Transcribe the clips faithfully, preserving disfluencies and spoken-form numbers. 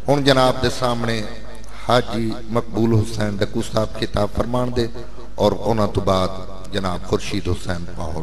ہن جناب دے سامنے حاجی مقبول حسین ڈکو صاحب خطاب فرمان دے اور انہاں تو بعد جناب خورشید حسین پاہور.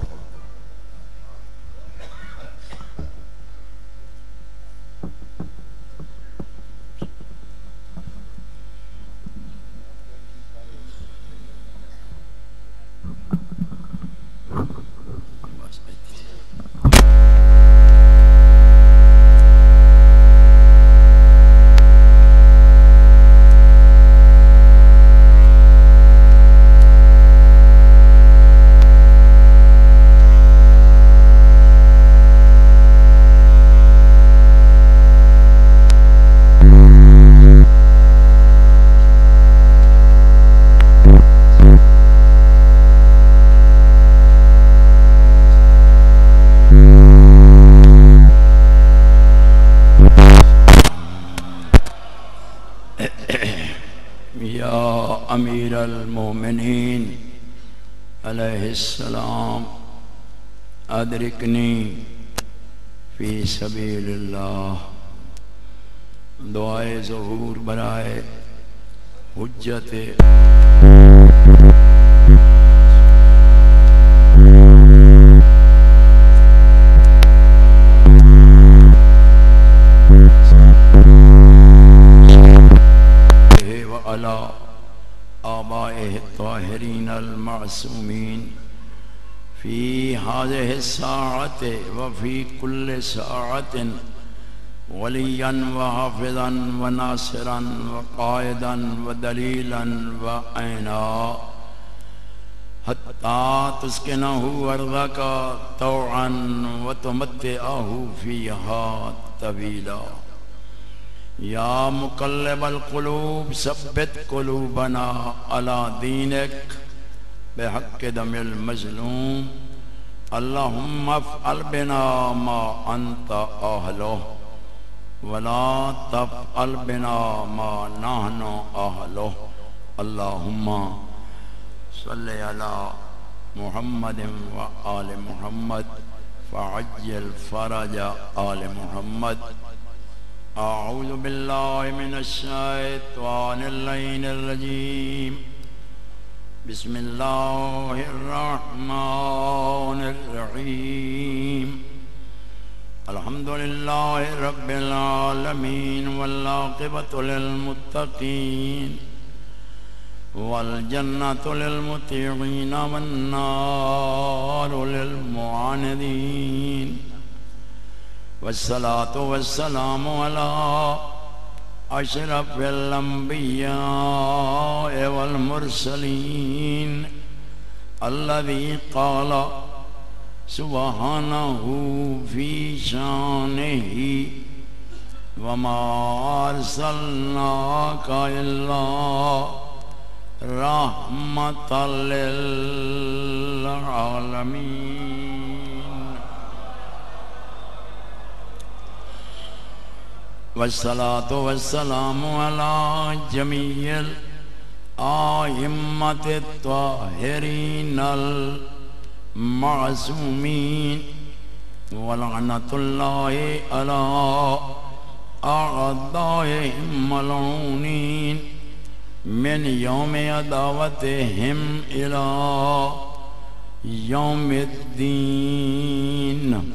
امیر المومنین علیہ السلام ادرکنی فی سبیل اللہ. دعائے ظہور برائے حجت وعلا آبائه الطاهرين المعصومين في هذه الساعة وفي كل ساعة وليا وحافظا وناصرا وقائدا ودليلا وعينا حتى تسكنه أرضك طوعا وتمتعه فيها طويلا. یا مقلب القلوب ثبت قلوبنا على دینک بحق دم المظلوم. اللہم افعل بنا ما انت اہلہ ولا تفعل بنا ما نحن اہلہ. اللہم صلی علی محمد و آل محمد فعجل فرج آل محمد. اعوذ باللہ من الشیطان اللعین الرجیم. بسم اللہ الرحمن الرحیم. الحمدللہ رب العالمین والعاقبۃ للمتقین والجنۃ للمطیعین والنار للمعاندین. والصلاة والسلام على أشرف الأنبياء والمرسلين الذي قال سبحانه في شانه وما أرسلناك إلا رحمة للعالمين. والصلاة والسلام على جميع الآئمة الطاهرين المعصومين ولعنة الله على أعدائهم ملعونين من يوم عداوتهم إلى يوم الدين.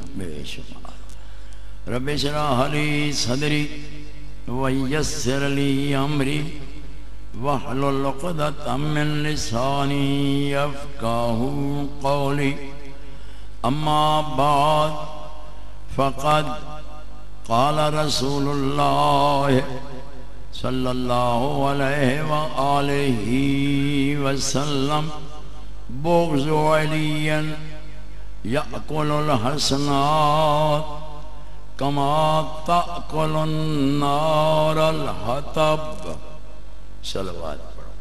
رب اشرح لي صدري ويسر لي امري واحلل عقدة من لساني يفقهوا قولي. اما بعد فقد قال رسول الله صلى الله عليه وآله وسلم بغض علي يأكل الحسنات كما تأكل النار الحطب. صلوات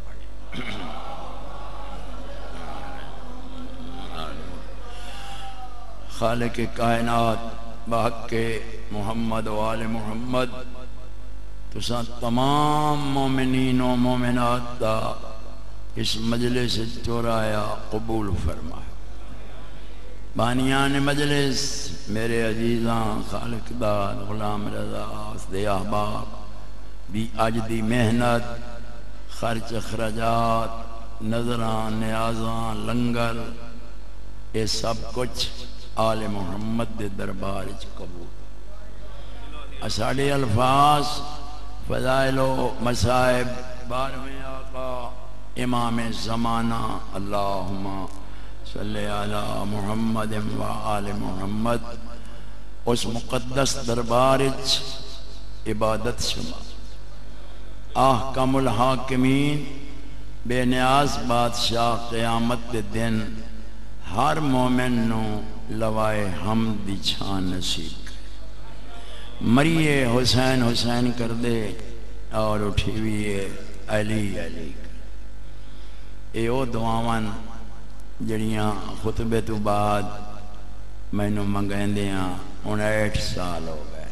خالق کائنات بحق محمد و آل محمد تسا تمام مومنین و مومنات دا اس مجلس چورایا قبول فرمائے. بانیان مجلس میرے عزیزاں، خالق داد، غلام رضا، دے احباب، بھی اج دی محنت خرچ اخراجات نظراں نیازاں لنگر یہ سب کچھ آل محمد دے دربار وچ قبول ساڈے الفاظ فضائل و مصائب بارہویں آقا امام زمانہ اللہم صلی علی محمد و آل محمد اس مقدس دربار وچ عبادت شما احکم الحاکمین بے نیاز بادشاہ قیامت دے دن ہر مومن نو لوائے حمد دی چھان نصیب کرے مریے حسین حسین کر دے اور اٹھی ہوئے علی علی اے او دعاوان جڑیاں خطبے تو بعد میں نو منگیں دیاں انٹھ سال ہو گئے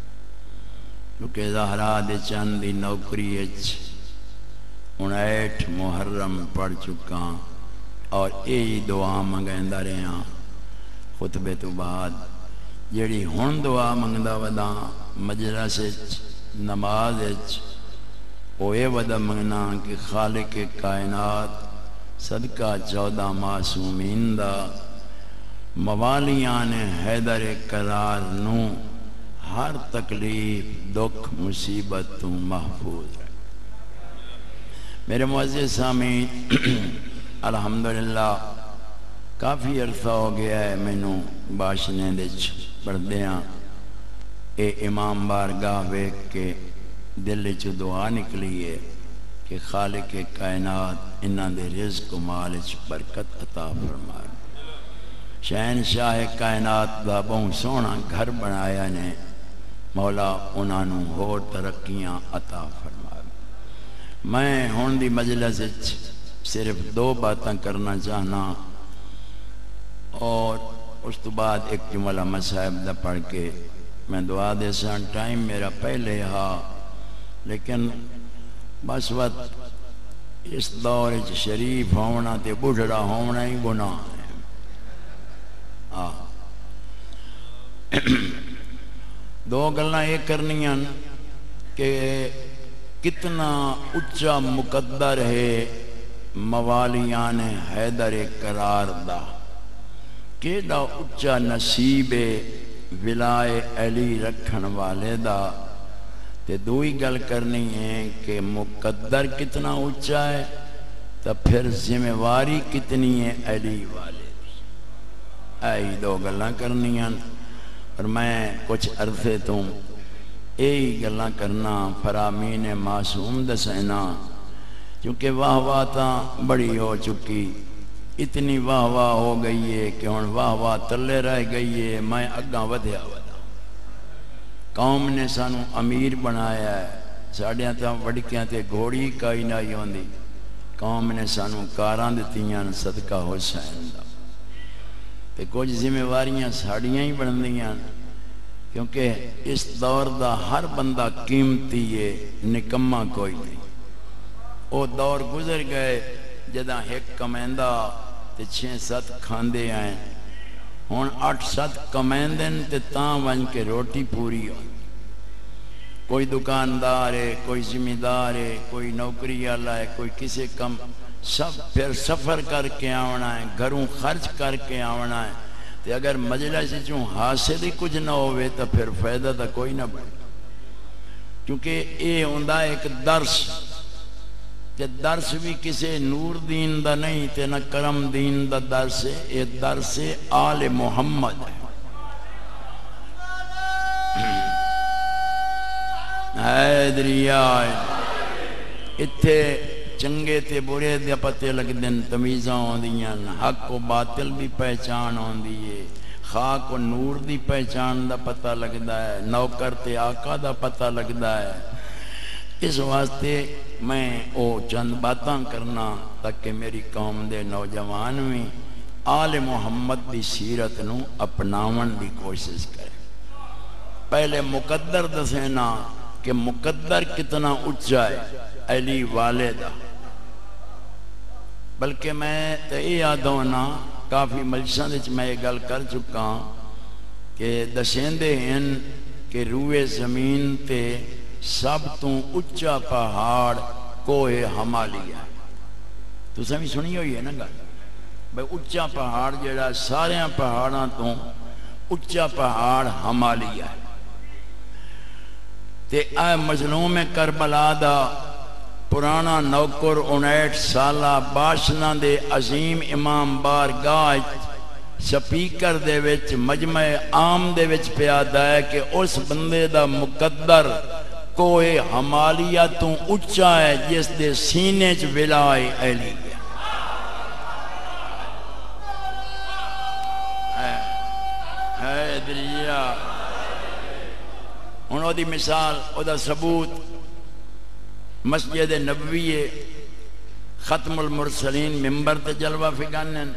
کیونکہ زہرا دے چند دی نوکری اچ انٹھ محرم پڑھ چکا اور یہی دعا منگیندہ رہا خطبے تو بعد جیڑی ہن دعا منگدہ ودا مجلس نماز وہ یہ ودا منگنا کہ خالق کائنات صدقہ چودہ معصومین دا موالیان حیدر قرار نو ہر تکلیف دکھ مصیبت تو محفوظ رہے میرے معزز سامعین الحمدللہ کافی عرصہ ہو گیا ہے میں نو باشنے دچ پڑھ دیاں اے امام بارگاہ ویک کے دل چ دعا نکلی ہے کہ خالق کائنات انہاں دے رزق و مال وچ برکت عطا فرمائے شہنشاہ کائنات دا بہت سونا گھر بنایا نے مولا انہاں نو ہور ترقیاں عطا فرمائے میں ہون دی مجلس وچ صرف دو باتاں کرنا چاہنا اور اس تو بعد ایک جملہ مصائب دا پڑھ کے میں دعا دے سان ٹائم میرا پہلے ہا لیکن بس وقت اس دور وچ شریف ہونا تے بڑھڑا ہونا ہی گناہ ہے آ دو گلاں یہ کرنیاں کہ کتنا اچا مقدر ہے موالیان حیدر قرار دا کیڑا اچا نصیب ولائے علی رکھن والے دا تے دوئی گل کرنی ہے کہ مقدر کتنا اچا ہے تو پھر ذمہ واری کتنی ہے علی والے دی آئی دو گلاں کرنی ہیں اور میں کچھ عرصے تو یہی گلاں کرنا فرامین معصوم دسینا کیونکہ واہ واہ تاں بڑی ہو چکی اتنی واہ واہ ہو گئی ہے کہ ہن واہ واہ تلے رہ گئی ہے میں اگاں ودھیا ودا قوم نے سانو امیر بنایا ہے ساڑیاں تاں وڑکیاں تے گھوڑی کائی نائی ہوندی قوم نے سانو کاراں دتیاں صدقہ حسین دا تے کچھ ذمہ واریاں ساڑیاں ہی بندیاں کیونکہ اس دور دا ہر بندہ قیمتی ہے نکمہ کوئی نہیں وہ دور گزر گئے جدہ ایک کمیندہ تے چھیں ست کھاندے آئیں ہون آٹھ ست کمیندن تے تاں ون کے روٹی پوری ہو کوئی دکاندار ہے کوئی ذمہ دار ہے کوئی نوکری والا ہے کوئی کسی کم سب پھر سفر کر کے آونا ہے گھروں خرچ کر کے آونا ہے تے اگر مجلس چوں حاصل ہی کچھ نہ ہوئے تو پھر فائدہ تا کوئی نہ بڑھ کیونکہ اے ہوندہ ایک درس تے درس بھی کسی نور دین دا نہیں تے نہ کرم دین دا درس ہے اے درس آل محمد ہے حیدریہ اتھے چنگے تے برے دے پتے لگ دن تمیزاں ہوں دیاں حق و باطل بھی پہچان ہوں دیئے خاک و نور دی پہچان دا پتہ لگدا ہے نوکر تے آقا دا پتہ لگدا ہے اس واسطے میں او چند باتاں کرنا تاکہ میری قوم دے نوجوان میں آل محمد دی سیرت نو اپناون دی کوشش کرے پہلے مقدر دسینا کہ مقدر کتنا اچھا ہے علی والدہ بلکہ میں تو یہ یاد ہونا کافی مجلساں وچ میں یہ گل کر چکا ہوں کہ دسیندے ہیں کہ روئے زمین تے سب تو اچا پہاڑ کوہ ہمالیہ. تو سمی سنی ہوئی ہے نا گل بھئی اچا پہاڑ جڑا سارے پہاڑاں تو اچا پہاڑ ہمالیہ ہے. تے اے مظلوم کربلا دا پرانا نوکر انیٹھ سالہ باشنا دے عظیم امام بارگاہ سپیکر دے وچ مجمع عام دے وچ پیادا ہے کہ اس بندے دا مقدر کوئے ہمالیہ تو اچا ہے جس دے سینے چ ولائے علی ہے. اے دریا انہوں دی مثال او دا ثبوت مسجد نبوی ختم المرسلین ممبر تے جلوہ فگانن.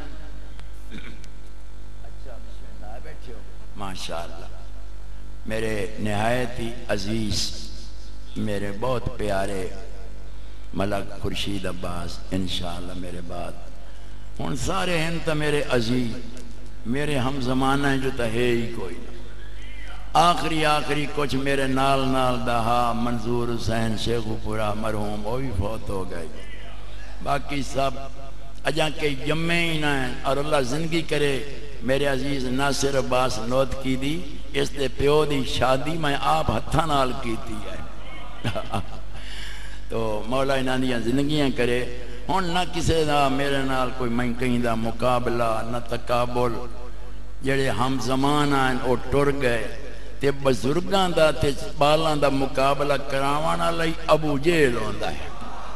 ماشاءاللہ میرے نہایت ہی عزیز میرے بہت پیارے ملک خورشید عباس انشاءاللہ میرے بعد ہن سارے ہیں تا میرے عزیز میرے ہم زمانہ ہیں جو تا ہے ہی کوئی نہیں. آخری آخری کچھ میرے نال نال دہا منظور حسین شیخ پورا مرحوم وہ بھی فوت ہو گئے. باقی سب اجاں کے جمعے ہی نہ ہیں اور اللہ زندگی کرے. میرے عزیز ناصر عباس نوت کی دی اس دے پیو دی شادی میں آپ ہتھاں نال کیتی ہے. تو مولا انہاں دیاں زندگیاں کرے. ہن نہ کسے دا میرے نال کوئی میں کہیں دا مقابلہ نہ تقابل. جڑے ہم زمان آئیں او ٹر گئے تے بزرگاں دا تے بالاں دا مقابلہ کراوانا لئی ابو جہل ہوندا ہے.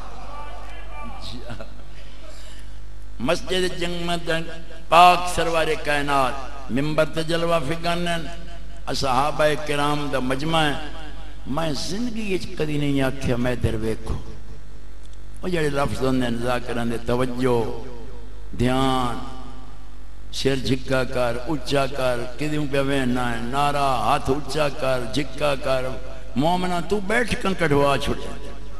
مسجد جنگ میں پاک سرور کائنات ممبر تے جلوہ فگانن صحابہ کرام دا مجمع ہے. میں زندگی اچ کدی نہیں آکھیا میں در ویکھو وہ جڑے لفظ ہوندے ذاکران دے توجہ دھیان سر جھکا کر اچا کر کدیوں پہ وینا ہے نعرہ ہاتھ اچا کر جھکا کر مومنہ تو بیٹھ کن کڑھوا چھوٹے.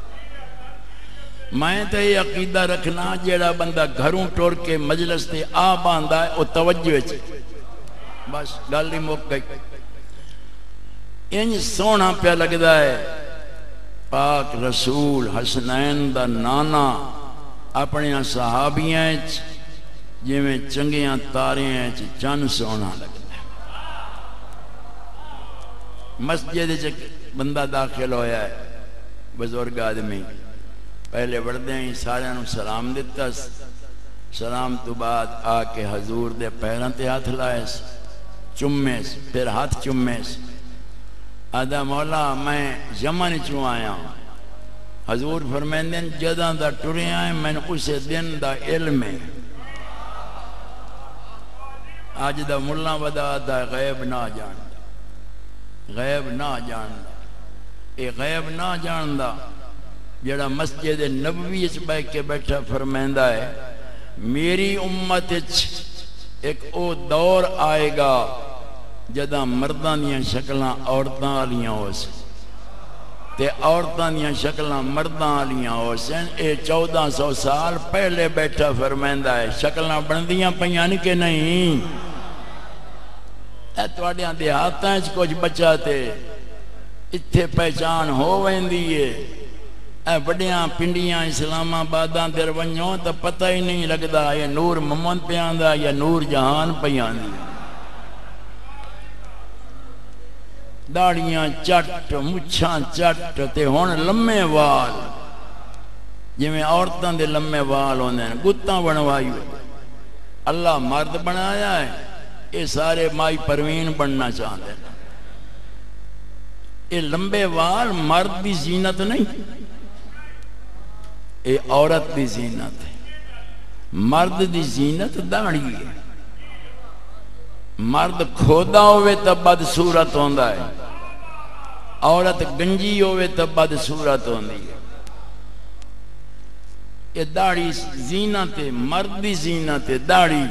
میں تے یہ عقیدہ رکھنا جیڑا بندہ گھروں ٹور کے مجلس تے آ باندھا ہے وہ توجہ چ بس گل ہی مک گئی. انج سونا پہ لگدا ہے پاک رسول حسنین دا نانا اپنے صحابیاں جی میں چنگیاں تاریاں چن سونا لگتا ہے. مسجد بندہ داخل ہویا ہے بزرگ آدمی پہلے بڑھدے ہیں سارے انہوں سلام دیتا سلام تو بعد آ کے حضور دے پیران تے ہاتھ لائے چمے پھر ہاتھ چمے آدھا مولا میں یمن چوں آیا ہوں. حضور فرمیندن جداں دا ٹرے آئے میں نے اسے دن دا علم ہے. آج دا ملا ودا دا غیب نہ جاندا غیب نہ جاندا اے غیب نہ جاندا جڑا مسجد نبوی اچ بیٹھ کے بیٹھا فرمیندا ہے میری امت اچ ایک او دور آئے گا جداں مرداں دیاں شکلاں عورتاں والیاں ہو سن تے عورتاں دیاں شکلاں مرداں والیاں ہو سن. اے چودہ سو سال پہلے بیٹھا فرمیندا ہے شکلاں بندیاں پیاں نہیں کہ نہیں. اے تواڈیاں دیہاتاں وچ کچھ بچا تے اتھے پہچان ہو ویندی ہے. اے بڑیاں پنڈیاں اسلام آباداں در ونجو تو پتہ ہی نہیں لگدا یہ نور محمد پیاندا یا نور جہان پیاندی. داڑیاں چٹ مچھاں چٹ تے ہن لمے وال جویں عورتاں دے لمے وال ہوندے ہیں گتاں بنوائی ہوئی. اللہ مرد بنایا ہے یہ سارے مائی پروین بننا چاہتے ہیں. یہ لمبے وال مرد دی زینت نہیں اے عورت دی زینت ہے. مرد دی زینت داڑھی ہے. مرد کھودا ہوئے تو بد صورت ہوندا ہے عورت گنجی ہوئے تو بد صورت ہوندی ہے. یہ داڑھی زینت ہے مرد دی زینت ہے داڑھی.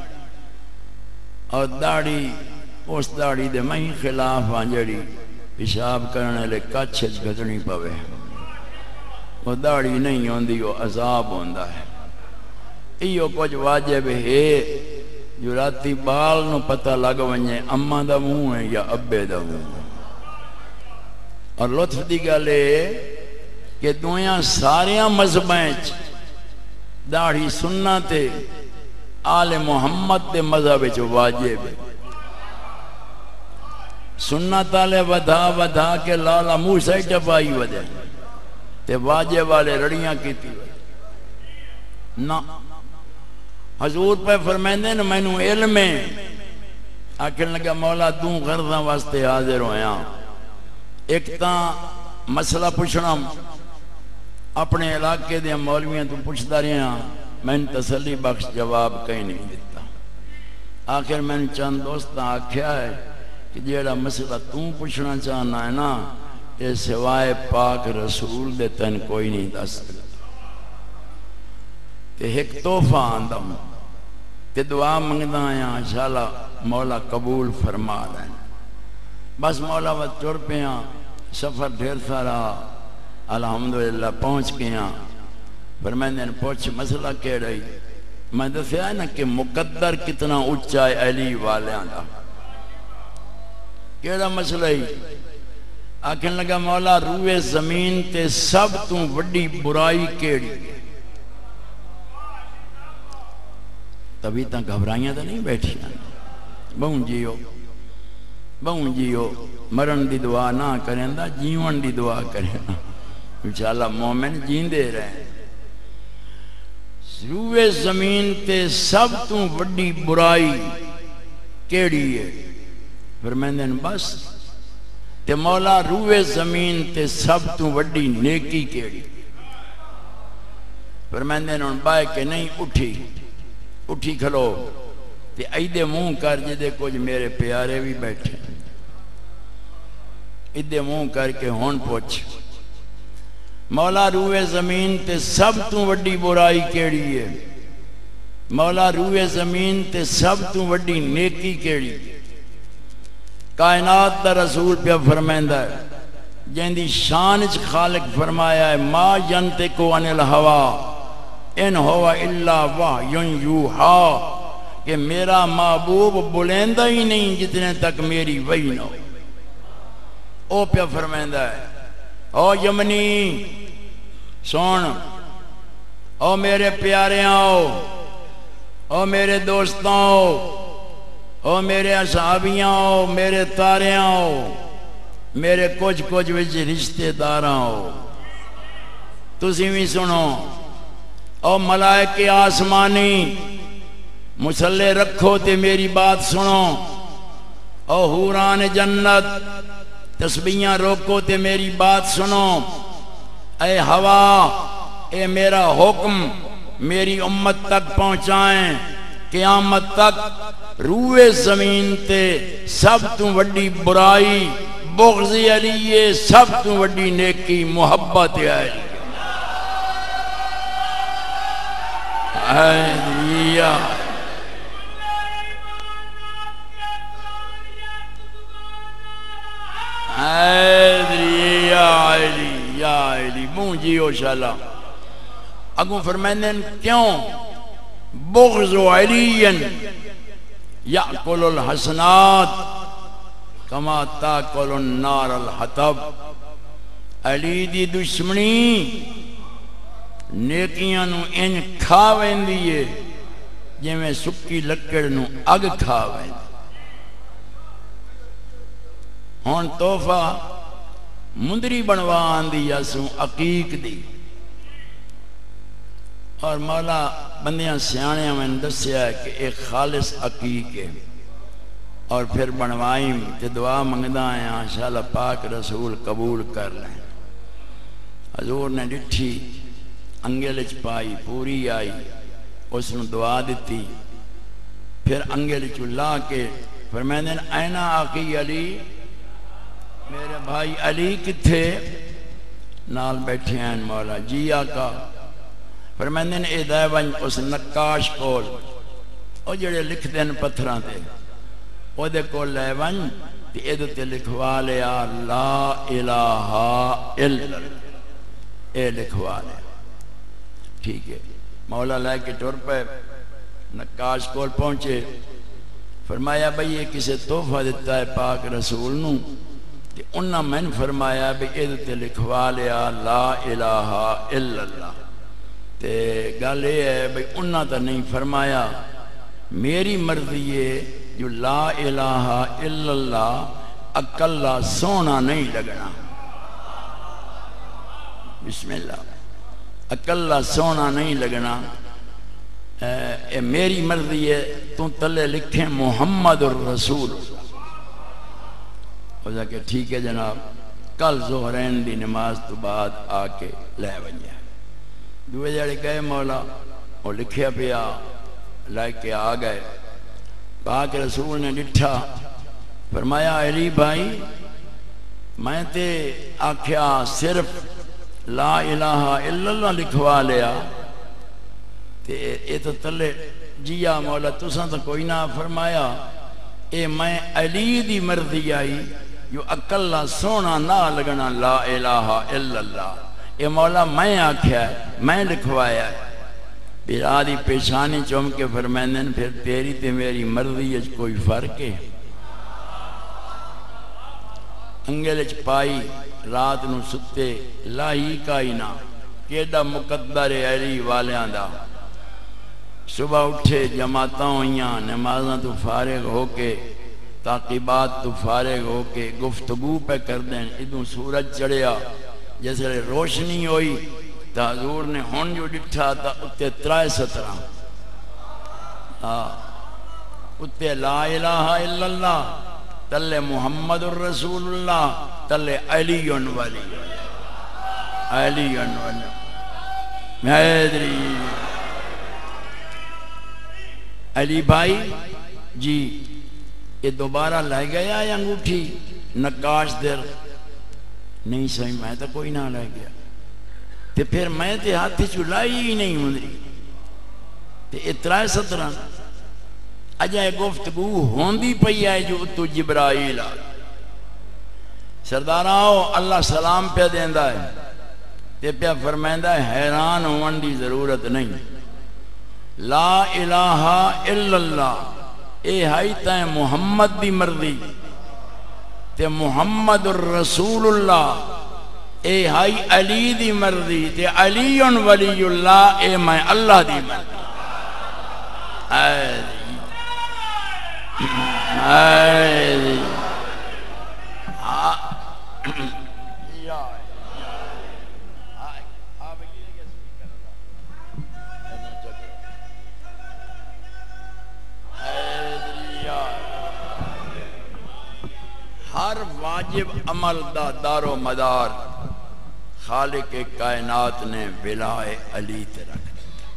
اور داڑھی اس داڑھی دے میں خلاف ہاں جڑی پیشاب کرنے لے کچھ گھٹنی پوے وہ داڑھی نہیں ہوندی وہ عذاب ہوندا ہے. ایو کچھ واجب ہے جو راتی بال نو پتہ لگ ونجے اماں دا منہ ہے یا ابے دا منہ. اور لطف دی گل ہے کہ دویاں ساریاں مذہبیں داڑھی سننا تے آل محمد تے مذہب واجب ہے. سنت والے ودھا ودھا کے لالا منہ سے ٹپائی وجہ تے واجب والے رڑیاں کیتی نا. حضور پہ فرمائندے نا مینوں علم ہے. آخر لگا مولا تو غرضاں واسطے حاضر ہویا. ایک تاں مسئلہ پوچھنا اپنے علاقے دے مولویاں تو پوچھدا رہیا میں تسلی بخش جواب کہیں نہیں دیتا. آخر میں نے چند دوستاں آکھیا ہے کہ جیڑا مسئلہ تو پوچھنا چاہنا ہے نا یہ سوائے پاک رسول دے تن کوئی نہیں دس سکتا. تے ایک تحفہ آندم تے دعا منگدا آیا انشاءاللہ مولا قبول فرما لیں. بس مولا وقت چڑ پیاں سفر ڈھیر سارا الحمدللہ پہنچ گیا. پر میں نے پوچھ مسئلہ کہہ رہی میں دسیا ہے نا کہ مقدر کتنا اچھا ہے علی والیاں دا. کیڑا مسئلہ ہی آکھن لگا مولا روئے زمین تے سب تو وڈی برائی کیڑی ہے. تبھی تاں گھبرائیاں تو نہیں بیٹھیاں. بہن جیو بہن جیو مرن دی دعا نہ کریں دا جیون دی دعا کریں. انشاءاللہ مومن جیندے رہیں. روئے زمین تے سب تو وڈی برائی کیڑی ہے. پھر میں نے بس تے مولا روئے زمین تے سب تو وڈی نیکی کیڑی. پھر میں نے بائے کہ نہیں اٹھی اٹھی کھلو تے ایدے منہ کر جدے کچھ میرے پیارے بھی بیٹھے. ایدے منہ کر کے ہون پوچھ مولا روئے زمین تے سب تو وڈی برائی کیڑی ہے. مولا روئے زمین تے سب تو وڈی نیکی کیڑی. کائنات دا رسول پہ فرمائندہ ہے جن دی شان چ خالق فرمایا ہے ما ینطق عن الہوا ان ہوا الا وحی یوحا کہ میرا محبوب بلندہ ہی نہیں جتنے تک میری وحی نہ ہو. او پہ فرمائندہ ہے او یمنی سون او میرے پیاریاں آؤ او میرے دوستاں او میرے اصحابیاں آؤ میرے تاریاں آؤ میرے کچھ کچھ وچ رشتے داراں آؤ. تسی بھی سنو او ملائکے آسمانی مسلح رکھو تے میری بات سنو. او حوران جنت تسبیحاں روکو تے میری بات سنو. اے ہوا اے میرا حکم میری امت تک پہنچائیں. قیامت تک روئے زمین تے سب تو وڈی برائی بغض علی سب تو وڈی نیکی محبت علی. یا یا علی یا علی منہ جیو شالا. اگوں فرمائنے کیوں بغض علی یأکل الحسنات کما تاکل النار الحطب. علی دی دشمنی نیکیاں نو ان کھا ویندی ہے جویں سکی لکڑ نو اگ کھا ویندی. ہن تحفہ مندری بنوا آندی اسوں عقیق دی اور مولا بندیاں سیانے میں دسیا ہے کہ ایک خالص عقیق ہے اور پھر بنوائیں تے دعا منگدا ہیں انشاءاللہ پاک رسول قبول کر لیں. حضور نے ڈٹھی انگل چ پائی پوری آئی اس نے دعا دیتی. پھر انگل چ لا کے فرمائندے اینا آقی علی میرے بھائی علی کتھے نال بیٹھے ہیں مولا جی آقا. فرمائندے اے دے ونج اس نقاش کول او جڑے لکھ دین پتھراں تے او دے کول لے ونج تے اے تے لکھوا لیا لا الہ الا اے لکھوا لیا. ٹھیک ہے مولا لے کے ٹر پہ نقاش کول پہنچے. فرمایا بھئی یہ کسے تحفہ دیتا ہے پاک رسول نو تے انہاں میں نے فرمایا بھی ادھتے لکھوا لیا لا الہ الا اللہ. تے گل یہ ہے بھئی انہاں تا نہیں فرمایا میری مرضی ہے جو لا الہ الا اللہ اکلا سونا نہیں لگنا. بسم اللہ. اکلا سونا نہیں لگنا. اے میری مرضی ہے تو تلے لکھیں محمد الرسول. ہو جا کہ ٹھیک ہے جناب کل ظہرین دی نماز تو بعد آ کے لے ونجا. دوے جڑے گئے مولا وہ لکھیا پیا لے کے آ گئے. پاک رسول نے ڈٹھا فرمایا علی بھائی میں تے آکھیا صرف لا الہ الا اللہ لکھوا لیا تے اے تو تلے جیا مولا تساں تو کوئی نہ. فرمایا اے میں علی دی مرضی آئی جو اکلا سونا نہ لگنا لا الہ الا اللہ. اے مولا میں آکھیا ہے میں لکھوایا ہے. پھر آدھی پیشانی چوم کے فرمائندن پھر تیری تے میری مرضی ہے کوئی فرق ہے. انگلچ پائی رات نو ستے لائی کائی نہ کیڑا مقدر علی والیاں دا. صبح اٹھے جماعتاں ہوئیاں نمازاں تو فارغ ہو کے تعقیبات تو فارغ ہو کے گفتگو پہ کر دیں. ادھوں سورج چڑھیا جیسے روشنی ہوئی تا حضور نے ہون جو ڈٹھا تا اتے ترائے سترہ اتے لا الہ الا اللہ تلے محمد الرسول اللہ تلے علی ولی علی ولی میدری علی بھائی جی یہ دوبارہ لے گیا یا انگوٹھی نقاش در نہیں سہی میں تو کوئی نہ لے گیا. تے پھر میں تے ہاتھ چلائی ہی نہیں مندری تے اترائے سترہ اجائے گفتگو ہوندی پئی ہے جو تو جبرائیل آ. سردار آؤ اللہ سلام پہ دیندہ ہے تے پہ فرمائندہ ہے حیران ہون دی ضرورت نہیں. لا الہ الا اللہ اے ہائی تائیں محمد دی مرضی تے محمد الرسول اللہ اے ہائی علی دی مرضی تے علی ولی اللہ اے میں اللہ دی مرضی. ہر واجب عمل دا دار و مدار خالق کائنات نے بلائے علی تے رکھ دیتا.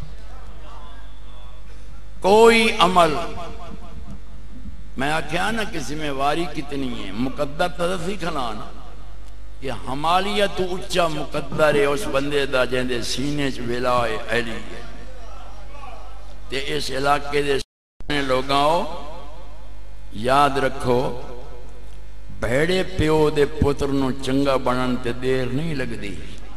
کوئی عمل میں آکھیا نا کسی میں واری کتنی ہے مقدر تدفی کھلانا کہ ہمالیت تو اچھا مقدر ہے اس بندے دا جہندے سینے چ بلائے علی ہے. تے اس علاقے دے لوگاں یاد رکھو بھیڑے پیو دے پتر نو چنگا بنن تے دیر نہیں لگ دی.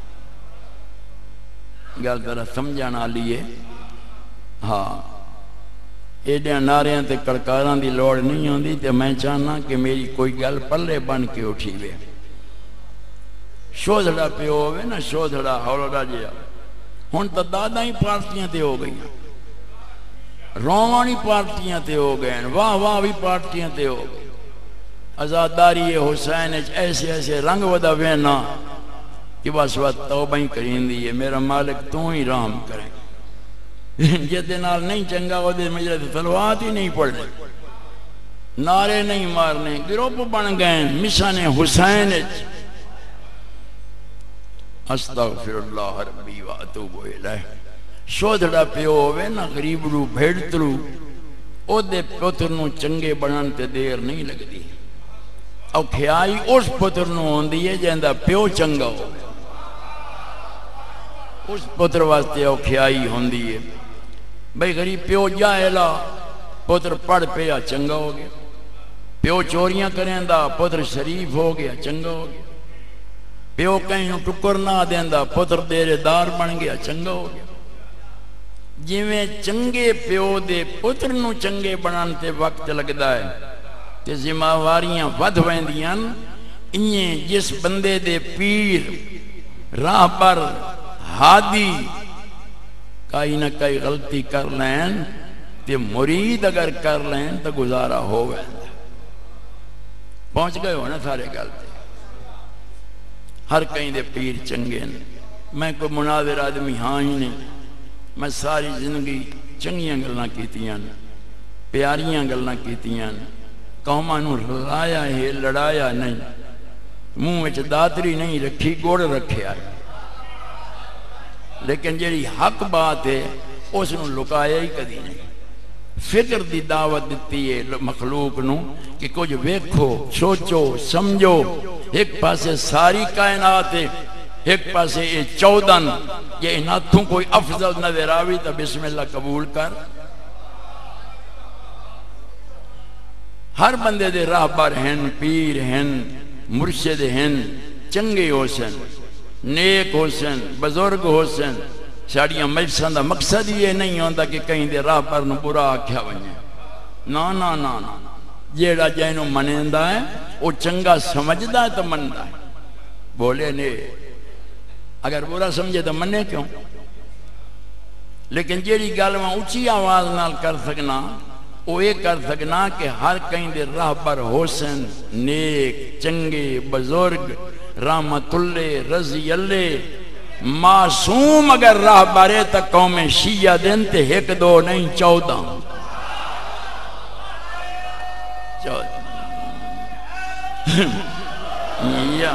گل ذرا سمجھانا لیے ہاں ایڈیاں ناریاں تے کڑکاراں دی لوڑ نہیں ہوندی تے میں چاہنا کہ میری کوئی گل پلے بن کے اٹھی وے. شودھڑا پیو ہوئے نا شودھڑا ہولڑا جیا ہن تا دادا ہی پارٹیاں تے ہو گئی روانی پارٹیاں تے ہو گئے واہ واہ بھی پارٹیاں تے ہو گئی. ازاداری حسین ایسے ایسے رنگ ودا وینا کہ بس وقت توبہ ہی کریں دی ہے میرا مالک تو ہی رام کریں. جیتے نال نہیں چنگا ہو دے مجھے تلوات ہی نہیں پڑھنے نعرے نہیں مارنے گروپ بن گئے مشان حسین. استغفر اللہ ربی و اتوب الیہ. شودھڑا پیو ہوئے نا غریبڑو بھیڑترو او دے پتر نو چنگے بنان تے دیر نہیں لگ دی. او کھیائی اس پتر نو ہوندی ہے جہندہ پیو چنگا ہو اس پتر واسطے او کھیائی ہوندی ہے. بھئی غریب پیو جاہلا پتر پڑھ پیا چنگا ہو گیا. پیو چوریاں کریں دا پتر شریف ہو گیا چنگا ہو گیا. پیو کہیں ٹکر نہ دیں دا پتر دیرے دار بن گیا چنگا ہو گیا. جویں چنگے پیو دے پتر نو چنگے بنان تے وقت لگدا ہے تے ذمہ واریاں ود ویندیاں انہیں جس بندے دے پیر راہبر ہادی کئی نہ کئی غلطی کر لین تے مرید اگر کر لین تو گزارا ہو گئے. پہنچ گئے ہو نا سارے گل تے. ہر کہیں دے پیر چنگے نے. میں کوئی مناظر آدمی ہاں ہی نہیں. میں ساری زندگی چنگیاں گلاں کیتیاں پیاریاں گلاں کیتیاں قوماں نوں رلایا ہے لڑایا نہیں. منہ وچ داتری نہیں رکھی گوڑ رکھیا. لیکن جیڑی حق بات ہے اس نوں لکایا ہی کدی نہیں. فکر دی دعوت دیتی ہے مخلوق نو کہ کچھ ویکھو سوچو سمجھو. ایک پاسے ساری کائنات ہے ایک پاسے یہ چودن یہ اناتوں کوئی افضل نظر آوی تو بسم اللہ قبول کر. ہر بندے دے راہبر ہیں پیر ہیں مرشد ہیں چنگے ہو سن نیک ہو سن بزرگ ہو سن. ساڑیاں مجلساں دا مقصد یہ نہیں ہوتا کہ کہیں دے راہبر نو برا آکھیا ونجے. نا نا نا نا جیڑا جینو منیندا ہے وہ چنگا سمجھدا ہے تو مندا ہے. بولے نے اگر برا سمجھے تو منے کیوں. لیکن جیڑی گل میں اونچی آواز نال کر سکنا وہ یہ کر سکنا کہ ہر کہیں دے راہبر حسن نیک چنگے بزرگ رحمت اللہ رضی اللہ معصوم اگر راہبر ہے تو قوم شیعہ دن تے ایک دو نہیں چودہ چودہ یا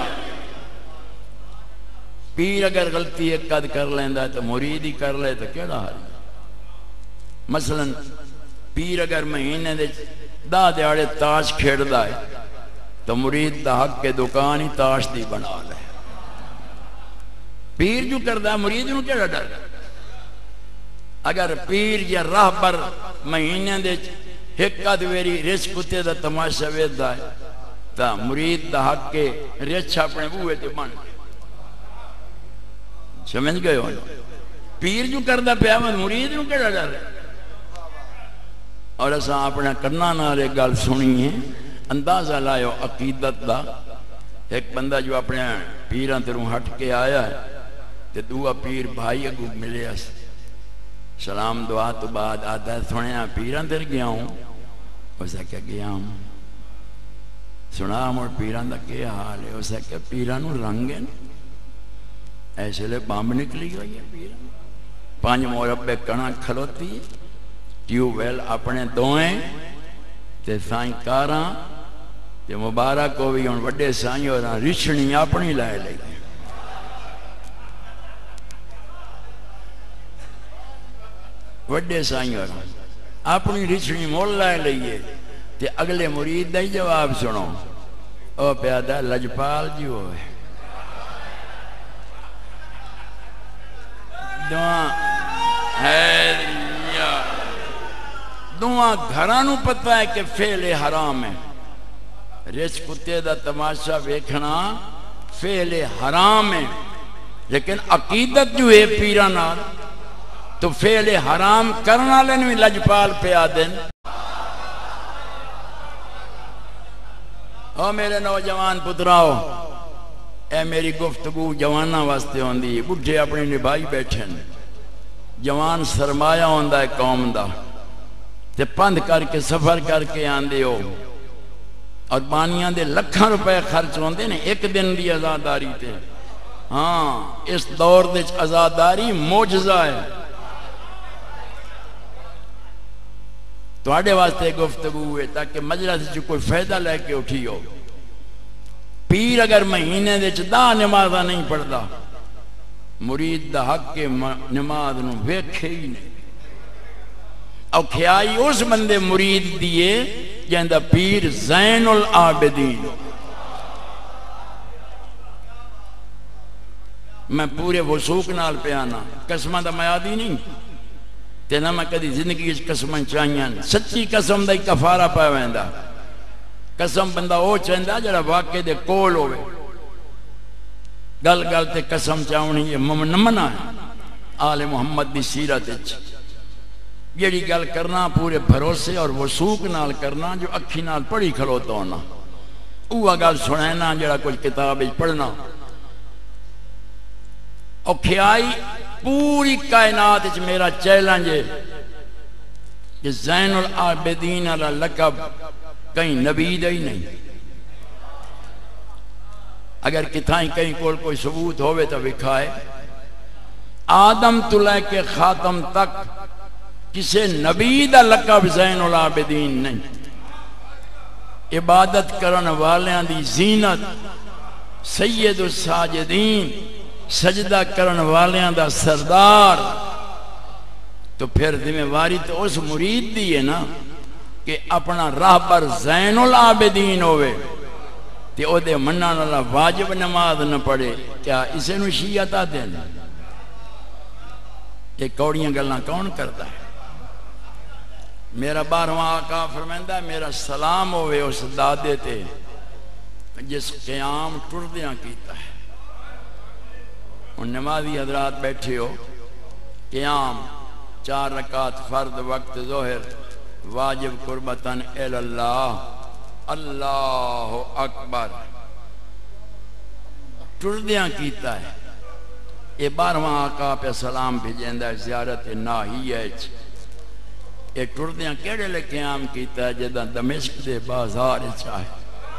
پیر اگر غلطی ایک قد کر لیندہ ہے تو مرید ہی کر لے تو کیڑا حال. مثلا پیر اگر مہینے دے دا دیاڑے تاش کھیڑ دا ہے تو مرید دا حق کے دکان ہی تاش دی بنا لے. پیر جو کردہ ہے مرید نو کیڑا ڈر. اگر پیر یا راہبر مہینے دے ایک قد ویری رچ کتے دا تماشا وید دا ہے تو مرید دا حق کے رچ اپنے بوئے تے بن. سمجھ گئے ہو. پیر جو کردہ پیامد مرید نو کیڑا ڈر ہے. اور ایسا اپنا کرنا نارے گل سنی ہے اندازہ لائیو عقیدت دا. ایک بندہ جو اپنے پیران تیروں ہٹ کے آیا ہے تے دعا پیر بھائی اگو ملے اس سلام دعا تو بعد آتا ہے سنیا پیران تیر گیا ہوں. اسے کیا گیا ہوں سنا مور پیران دا کیا حال ہے. اسے کیا پیرانو رنگیں ایسے لے بامب نکلی ہوئی ہے. پیران پانچ موربے کنا کھلوتی ہے ٹیو ویل اپنے دوئیں تے سائیں کاراں تے مبارک کو بھی ان وڈے سائیں اور رچھنی اپنی لائے لئی وڈے سائیں اور اپنی رچھنی مول لائے لئیے. تے اگلے مرید دائی جواب سنو او پیادہ لجپال جی ہوئے دعا ہے دعا گھرانو پتہ ہے کہ فعل حرام ہے. رچ کتے دا تماشا ویکھنا فعل حرام ہے. لیکن عقیدت جو ہے پیرانا تو فعل حرام کرنا لینوی لجپال پہ آدن. او میرے نوجوان پتراؤ اے میری گفتگو جوانہ واسطے ہوندی. بڑھے اپنی نبھائی بیٹھن جوان سرمایہ ہوندہ ہے قوم دا تے پند کر کے سفر کر کے آندے ہو اور بانیاں دے لکھاں روپے خرچ ہوندے نے ایک دن دی آزاداری تے. ہاں اس دور دے آزاداری معجزہ ہے. تو آڑے واسطے گفتگو ہوئے تاکہ مجلس جو کوئی فائدہ لے کے اٹھی ہو. پیر اگر مہینے دے چدا نمازہ نہیں پڑھدا مرید دا حق کے نماز نو ویکھے ہی نہیں. اور کھیائی اس بندے مرید دیئے جہندہ پیر زین العابدین. میں پورے وثوق نال پہ آنا قسمہ دا میادی نہیں تے نہ میں کدی زندگی اس قسمہ چاہیاں. سچی قسم دا ہی کفارہ پہ ویندہ. قسم بندہ او چاہندہ جڑا واقع دے کول ہوئے گل گل تے قسم چاہونی یہ ممنہ ہے. آل محمد دی سیرت اچھ جیڑی گل کرنا پورے بھروسے اور وثوق نال کرنا جو اکھی نال پڑھی کھلوتا ہونا. وہ گل سنینا جڑا کچھ کتاب پڑھنا اور کھیائی پوری کائنات وچ میرا چیلنج ہے کہ زین العابدین والا لقب کہیں نبی دا ہی نہیں. اگر کتھائیں کہیں کول کوئی ثبوت ہوئے تو وکھائے. آدم تو لے کے خاتم تک کسے نبی دا لقب زین العابدین نہیں. عبادت کرن والیاں دی زینت سید الساجدین سجدہ کرن والیاں دا سردار. تو پھر ذمہ واری تو اس مرید دی ہے نا کہ اپنا راہبر زین العابدین ہوئے تے او دے مننا والا واجب نماز نہ پڑھے. کیا اسے نو شیعہ تا دین؟ یہ کوڑیاں گلاں کون کرتا ہے؟ میرا بارہواں آقا فرمائندہ ہے میرا سلام ہوئے اس دادے تے جس قیام ٹردیاں کیتا ہے. ان نمازی حضرات بیٹھے ہو قیام چار رکعت فرد وقت ظہر واجب قربتاً اللہ اللہ اکبر ٹردیاں کیتا ہے. یہ بارہواں آقا پہ سلام بھیجندہ ہے زیارت ناہیہ. یہ ٹردیاں کیڑے لے قیام کیتا ہے جدہ دمشق دے بازار چاہے.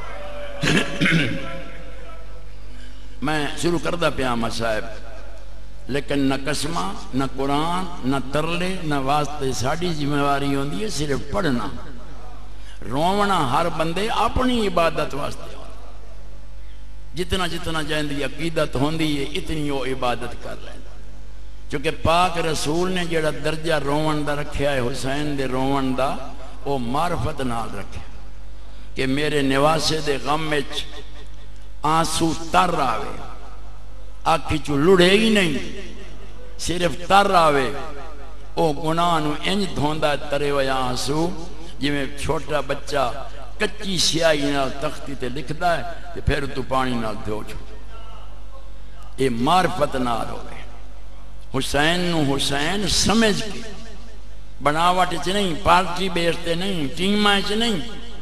میں شروع کردہ پیامہ صاحب لیکن نہ قسمہ نہ قرآن نہ ترلے نہ واسطے ساڑھی ذمہ واری ہوندی ہے صرف پڑھنا. رونا ہر بندے اپنی عبادت واسطے جتنا جتنا جائندی عقیدت ہوندی ہے اتنی وہ عبادت کر لیں. چونکہ پاک رسول نے جڑا درجہ روان دا رکھیا ہے حسین دے روان دا وہ معرفت نال رکھیا کہ میرے نواسے دے غم وچ آنسو تر آوے آکھی چو لڑے ہی نہیں صرف تر آوے. او گناہ نو انج دھوندا ترے ویا آنسو جی میں چھوٹا بچہ کچی سیاہی نال تختی تے لکھدا ہے تے پھر تو پانی نال دھو چھو. اے معرفت نال ہوئے. حسین نو حسین سمجھ کے بناوٹ چ نہیں پارٹی بیستے نہیں ٹیماں چ نہیں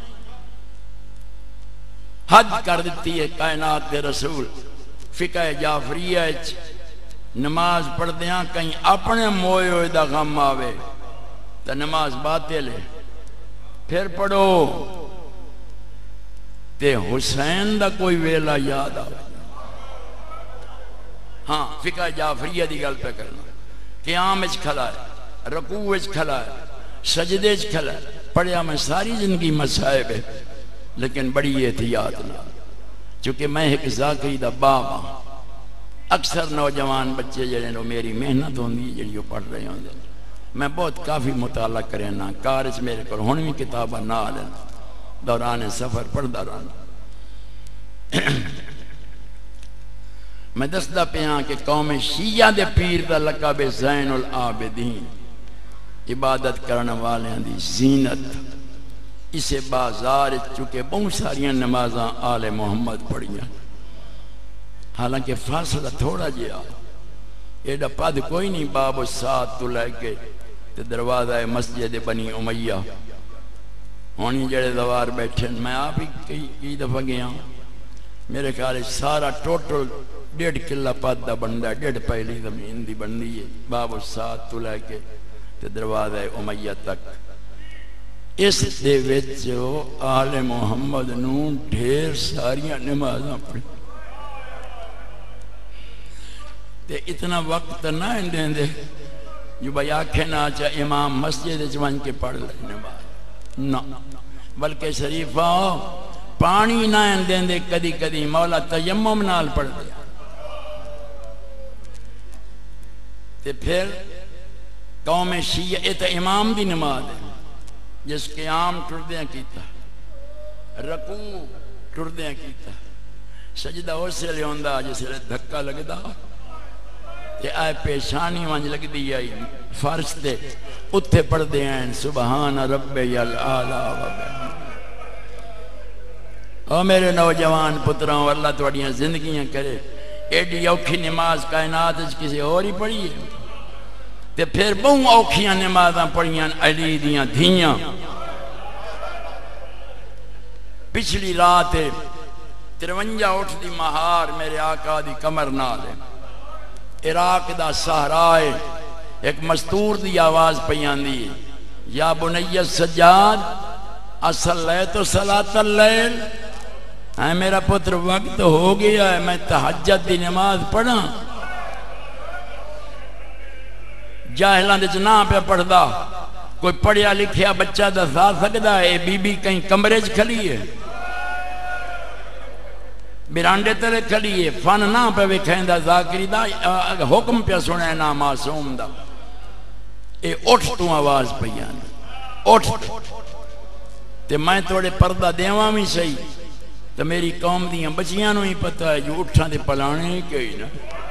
حد کر دیتی ہے کائنات دے رسول. فقہ جعفریہ نماز پڑھ دیاں کہیں اپنے موئے ہوئے دا غم آوے تو نماز باطل ہے. پھر پڑھو تے حسین دا کوئی ویلا یاد آوے. ہاں فقہ جعفریہ دی گل پہ کرنا. قیام اچ کھلا ہے رکوع اچ کھلا ہے سجدے اچ کھلا ہے. پڑھیا میں ساری زندگی مصائب ہے لیکن بڑی احتیاط نہ چونکہ میں ایک ذاکری دا باپ ہاں. اکثر نوجوان بچے جڑے نو میری محنت ہوندی جڑی وہ پڑھ رہے ہوندے میں بہت کافی مطالعہ کرے نا کارج میرے کو ہن بھی کتاباں نہ لینا دوران سفر پڑھدا رہنا. میں دسدا پیاں کہ قوم شیعہ دے پیر دا لقب زین العابدین عبادت کرنے والیاں دی زینت. اسے بازار چکے بہت ساریاں نمازاں آل محمد پڑھیاں حالانکہ فاصلہ تھوڑا جیا ایڈا پد کوئی نہیں. باب السات تو لے کے دروازہ مسجد بنی امیہ ہونی جڑے دوار بیٹھے میں آپ ہی کئی کئی دفعہ گیا میرے خیال سارا ٹوٹل ڈیڑھ کلہ پد دا بندہ ڈیڑھ پہلی زمین دی بندی ہے. باب السات تو لے کے دروازہ امیہ تک اس دے وچو آل محمد نو ڈھیر ساریاں نمازاں پڑھی. تے اتنا وقت نہ اندیں دے جو بھائی آکھے نا چاہ امام مسجد جوان کے پڑھ لے نماز نہ بلکہ شریفہ پانی نہ اندیں دے کدی کدی مولا تیمم نال پڑھ دے. تے پھر قوم شیعہ ایتا امام دی نماز ہے جس قیام ٹردیاں کیتا رکوع ٹردیاں کیتا سجدہ اسے لے ہوندہ جس لے دھکا لگ دا تے آئے پیشانی وانج لگ دی آئی فرش دے اتھے پڑھ دے ہیں سبحان ربی العالی و بحمدہ. او میرے نوجوان پتروں اللہ توڑیاں زندگیاں کرے ایڈی اوکھی نماز کائنات کسی اور ہی پڑھی ہے تے پھر بہوں اوکھیاں نمازاں پڑھیاں علی دیاں دھیاں. پچھلی رات ترونجا اٹھ دی مہار میرے آقا دی کمر نال ہے، عراق دا صحرا ہے، ایک مستور دی آواز پیاندی ہے، یا بنی السجاد اصلیت صلاۃ اللیل، اے میرا پتر وقت ہو گیا ہے میں تہجد دی نماز پڑھا۔ جاہلاں دے نہ پہ پڑھدا، کوئی پڑھیا لکھیا بچہ دسا سکدا ہے بی بی کہیں کمرے چ کھلی ہے، برانڈے تلے کھلی ہے، فن نہ پہ وکھیندا ذاکری دا حکم پہ سنے نا معصوم دا، اے اٹھ تو آواز پیان اٹھ تے میں تھوڑے پردہ دیواں بھی صحیح تو میری قوم دیاں بچیاں نو ہی پتہ ہے جو اٹھاں دے پلانے ہی کئی نا۔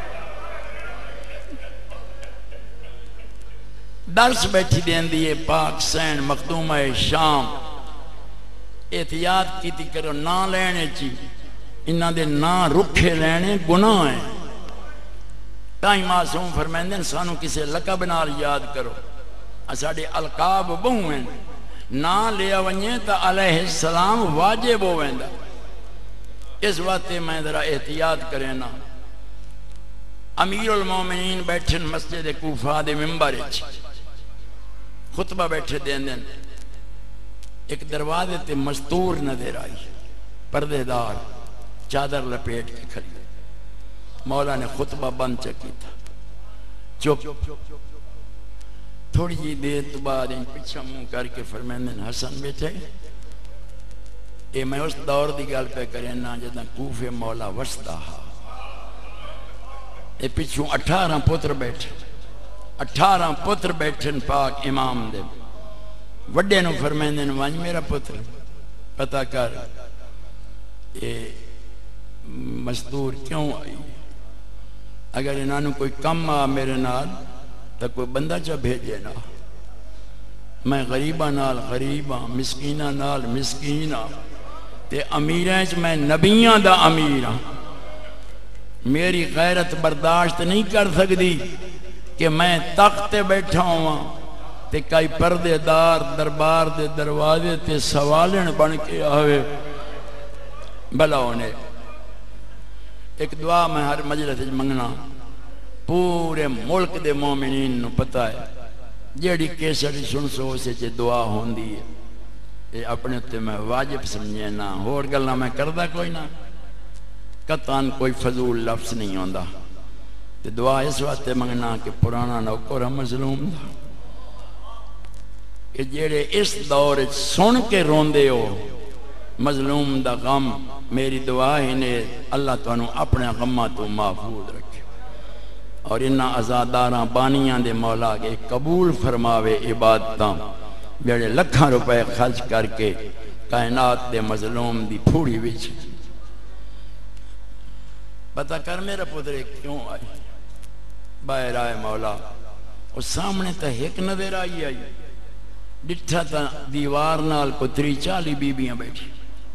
درس بیٹھی دین دیئے پاک سین مخدومہ شام، احتیاط کی تھی کرو نہ لینے چی، انہاں دے نہ رکھے لینے گناہ ہیں۔ تائیں معصوم فرمیندن سانو کسے لقب نال یاد کرو، اساڑے القاب بہویں نہ لیا ونجے تا علیہ السلام واجب ہوویندا، اس وقت میں ذرا احتیاط کرے نا۔ امیر المومنین بیٹھن مسجد کوفہ دے ممبر اچ خطبہ بیٹھے دین دین، ایک دروازے تے مستور نظر آئی، پردے دار چادر لپیٹ کے کھڑی، مولا نے خطبہ بند چکی تھا، چپ تھوڑی جی دیر تو بعد ان پچھا منہ کر کے فرمیندن حسن بیٹھے، اے میں اس دور دی گل پہ کرنا جدہ کوفے مولا وسطا ہا، اے پچھوں اٹھارہ پتر بیٹھے، اٹھارہ پتر بیٹھن پاک امام دے، وڈے نو فرمیندن وانج میرا پتر پتہ کر اے مزدور کیوں آئی، اگر انہوں کوئی کم آ میرے نال تو کوئی بندہ چا بھیجے نا، میں غریبہ نال غریبہ مسکینہ نال مسکینہ تے امیریں چ میں نبیاں دا امیرہ، میری غیرت برداشت نہیں کر سکتی کہ میں تخت بیٹھا ہوا تے کئی پردے دار دربار دے دروازے تے سوالن بن کے آوے بلا ہونے۔ ایک دعا میں ہر مجلس منگنا، پورے ملک دے مومنین نو پتہ ہے جیڑی کیسری سن سو سے چے دعا ہوندی ہے، یہ اپنے تے میں واجب سمجھے نا، اور گلنا میں کردہ کوئی نا، قطعاً کوئی فضول لفظ نہیں ہوندا، تے دعا اس وقت منگنا کہ پرانا نوکر مظلوم دا، کہ جیڑے اس دور سن کے روندے ہو مظلوم دا غم، میری دعا ہی نے اللہ تو انہوں اپنے غمہ تو محفوظ رکھے، اور انہاں ازاداراں بانیاں دے مولا کے قبول فرماوے عبادتاں، جیڑے لکھاں روپے خرچ کر کے کائنات دے مظلوم دی پھوڑی وچ۔ بتا کر میرا پترے کیوں آئی، باہر آئے مولا، اس سامنے تا ایک نظر آئی آئی، ڈٹھا تا دیوار نال کو تری چالی بیبیاں بیٹھی،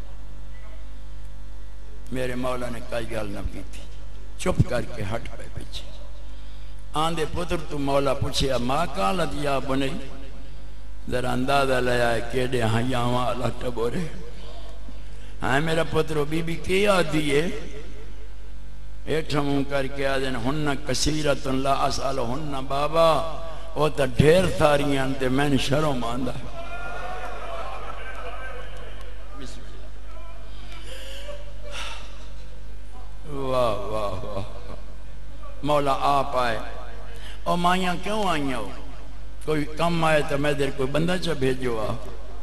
میرے مولا نے کئی گل نہ کی تھی، چپ کر کے ہٹ پہ پیچھے آندے پتر تو مولا پوچھے ماں کالت یا بنی، ذرا اندازہ لیا ہے کیڑے ہاں یاواں اللہ ٹبورے، ہاں میرا پترو بی بی کی آدھی ہے، ایٹھا موں کر کے آدھیں ہنہ کثیرت لا اسال ہنہ بابا، وہ تا ڈھیر ساریاں تے میں نے شرم ماندہ ہے۔ واہ واہ واہ، مولا آپ آئے، اور مائیاں کیوں آئیاں ہو، کوئی کم آئے تو میں دیر کوئی بندہ چا بھیجو آ،